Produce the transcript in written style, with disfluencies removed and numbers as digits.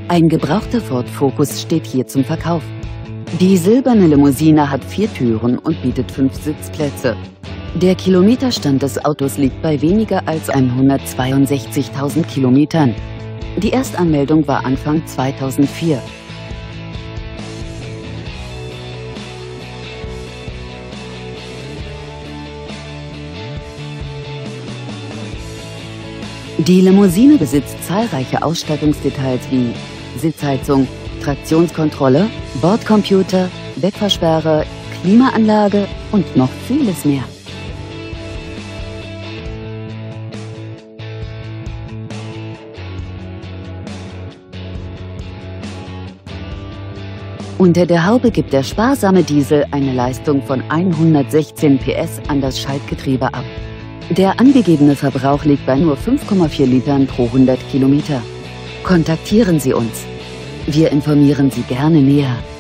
Ein gebrauchter Ford Focus steht hier zum Verkauf. Die silberne Limousine hat 4 Türen und bietet 5 Sitzplätze. Der Kilometerstand des Autos liegt bei weniger als 162.000 Kilometern. Die Erstanmeldung war Anfang 2004. Die Limousine besitzt zahlreiche Ausstattungsdetails wie Sitzheizung, Traktionskontrolle, Bordcomputer, Wegfahrsperre, Klimaanlage und noch vieles mehr. Unter der Haube gibt der sparsame Diesel eine Leistung von 116 PS an das Schaltgetriebe ab. Der angegebene Verbrauch liegt bei nur 5,4 Litern pro 100 Kilometer. Kontaktieren Sie uns. Wir informieren Sie gerne näher.